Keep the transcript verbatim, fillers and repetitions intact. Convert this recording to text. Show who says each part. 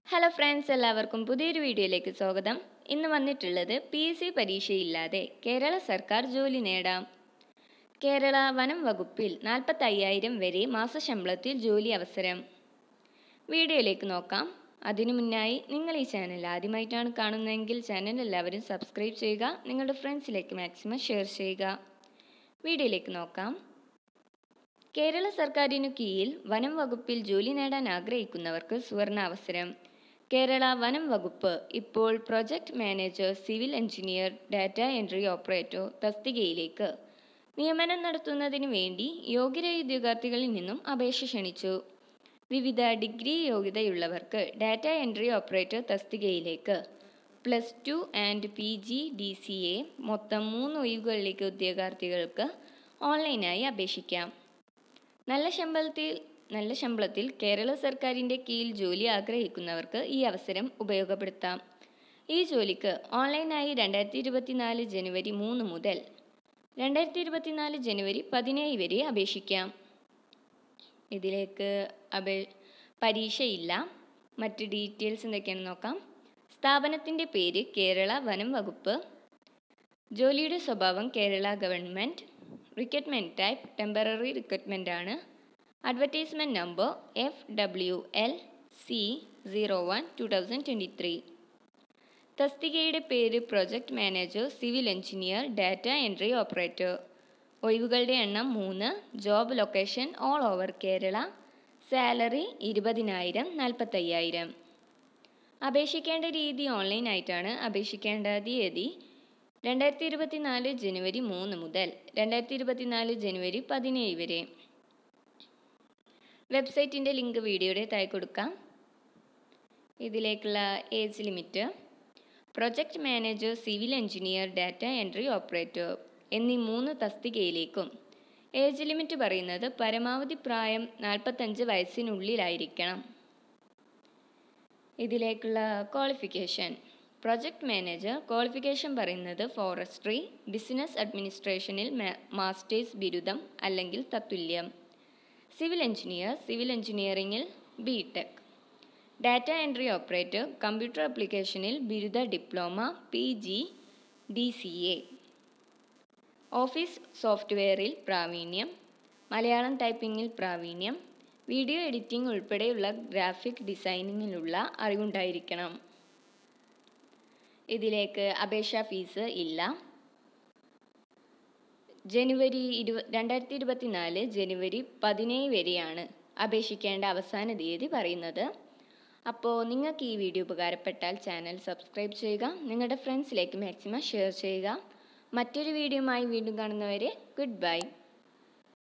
Speaker 1: Hello friends, എല്ലാവർക്കും പുതിയൊരു വീഡിയോയിലേക്ക് സ്വാഗതം. ഇന്ന് വന്നിട്ടുള്ളത് പി എസ് സി പരീക്ഷയില്ലാതെ കേരള സർക്കാർ ജോലി നേടാം. കേരള വനം വകുപ്പിൽ നാൽപ്പത്തയ്യായിരം വരെ മാസശമ്പളത്തിൽ ജോലി അവസരം. വീഡിയോയിലേക്ക് നോക്കാം. അതിനു മുന്നായി നിങ്ങൾ ഈ ചാനൽ ആദ്യമായിട്ടാണ് കാണുന്നതെങ്കിൽ ചാനൽ എല്ലാവരും സബ്സ്ക്രൈബ് ചെയ്യുക, നിങ്ങളുടെ ഫ്രണ്ട്സിലേക്ക് മാക്സിമം ഷെയർ ചെയ്യുക. വീഡിയോയിലേക്ക് നോക്കാം. കേരള സർക്കാരിനു കീഴിൽ വനം വകുപ്പിൽ ജോലി നേടാൻ ആഗ്രഹിക്കുന്നവർക്ക് സുവർണാവസരം. കേരള വനം വകുപ്പ് ഇപ്പോൾ project manager, civil engineer, data entry operator തസ്തികയിലേക്ക് നിയമനം നടത്തുന്നതിന് വേണ്ടി യോഗ്യരായ ഉദ്യോഗാർത്ഥികളിൽ നിന്നും അപേക്ഷ ക്ഷണിച്ചു. വിവിധ ഡിഗ്രി യോഗ്യതയുള്ളവർക്ക് ഡാറ്റ എൻട്രി ഓപ്പറേറ്റർ തസ്തികയിലേക്ക് plus two and P G D C A മൊത്തം മൂന്ന് ഒഴിവുകളിലേക്ക് ഉദ്യോഗാർത്ഥികൾക്ക് ഓൺലൈനായി അപേക്ഷിക്കാം. നല്ല ശമ്പളത്തിൽ നല്ല ശമ്പളത്തിൽ കേരള സർക്കാരിൻ്റെ കീഴിൽ ജോലി ആഗ്രഹിക്കുന്നവർക്ക് ഈ അവസരം ഉപയോഗപ്പെടുത്താം. ഈ ജോലിക്ക് ഓൺലൈനായി രണ്ടായിരത്തി ഇരുപത്തിനാല് ജനുവരി മൂന്ന് മുതൽ രണ്ടായിരത്തി ഇരുപത്തിനാല് ജനുവരി പതിനേഴ് വരെ അപേക്ഷിക്കാം. ഇതിലേക്ക് അപേ പരീക്ഷയില്ല. മറ്റ് ഡീറ്റെയിൽസ് എന്തൊക്കെയാണെന്ന് നോക്കാം. സ്ഥാപനത്തിൻ്റെ പേര് കേരള വനം വകുപ്പ്. ജോലിയുടെ സ്വഭാവം Kerala government. Recruitment type temporary recruitment ആണ്. Advertisement number F W L C zero one two thousand twenty three. തസ്തികയുടെ പേര് project manager, civil engineer, data entry operator. ഒഴിവുകളുടെ എണ്ണം മൂന്ന്. Job location all over Kerala. Salary ഇരുപതിനായിരം നാൽപ്പത്തയ്യായിരം. അപേക്ഷിക്കേണ്ട രീതി ഓൺലൈനായിട്ടാണ്. അപേക്ഷിക്കേണ്ട തീയതി രണ്ടായിരത്തി ഇരുപത്തിനാല് ജനുവരി മൂന്ന് മുതൽ രണ്ടായിരത്തി ഇരുപത്തിനാല് ജനുവരി പതിനേഴ് വരെ. വെബ്സൈറ്റിൻ്റെ ലിങ്ക് വീഡിയോയുടെ താഴെ കൊടുക്കാം. ഇതിലേക്കുള്ള age limit project manager, civil engineer, data entry operator എന്നീ മൂന്ന് തസ്തികയിലേക്കും ഏജ് ലിമിറ്റ് പറയുന്നത് പരമാവധി പ്രായം നാൽപ്പത്തഞ്ച് വയസ്സിനുള്ളിലായിരിക്കണം. ഇതിലേക്കുള്ള ക്വാളിഫിക്കേഷൻ പ്രൊജക്ട് മാനേജർ ക്വാളിഫിക്കേഷൻ പറയുന്നത് ഫോറസ്ട്രി, ബിസിനസ് അഡ്മിനിസ്ട്രേഷനിൽ മാസ്റ്റേഴ്സ് ബിരുദം അല്ലെങ്കിൽ തത്തുല്യം. സിവിൽ എഞ്ചിനീയർ സിവിൽ എഞ്ചിനീയറിംഗിൽ B tech. Data entry operator computer ആപ്ലിക്കേഷനിൽ ബിരുദ diploma, P G D C A. Office സോഫ്റ്റ്വെയറിൽ പ്രാവീണ്യം. മലയാളം ടൈപ്പിംഗിൽ പ്രാവീണ്യം. വീഡിയോ എഡിറ്റിംഗ് ഉൾപ്പെടെയുള്ള ഗ്രാഫിക് ഡിസൈനിങ്ങിലുള്ള അറിവുണ്ടായിരിക്കണം. ഇതിലേക്ക് അപേക്ഷാ ഫീസ് ഇല്ല. ജനുവരി ഇരു രണ്ടായിരത്തി ഇരുപത്തിനാല് ജനുവരി പതിനേഴ് വരെയാണ് അപേക്ഷിക്കേണ്ട അവസാന തീയതി പറയുന്നത്. അപ്പോൾ നിങ്ങൾക്ക് ഈ വീഡിയോ ഉപകാരപ്പെട്ടാൽ ചാനൽ സബ്സ്ക്രൈബ് ചെയ്യുക, നിങ്ങളുടെ ഫ്രണ്ട്സിലേക്ക് മാക്സിമം ഷെയർ ചെയ്യുക. മറ്റൊരു വീഡിയോയുമായി വീണ്ടും കാണുന്നവരെ ഗുഡ് ബൈ.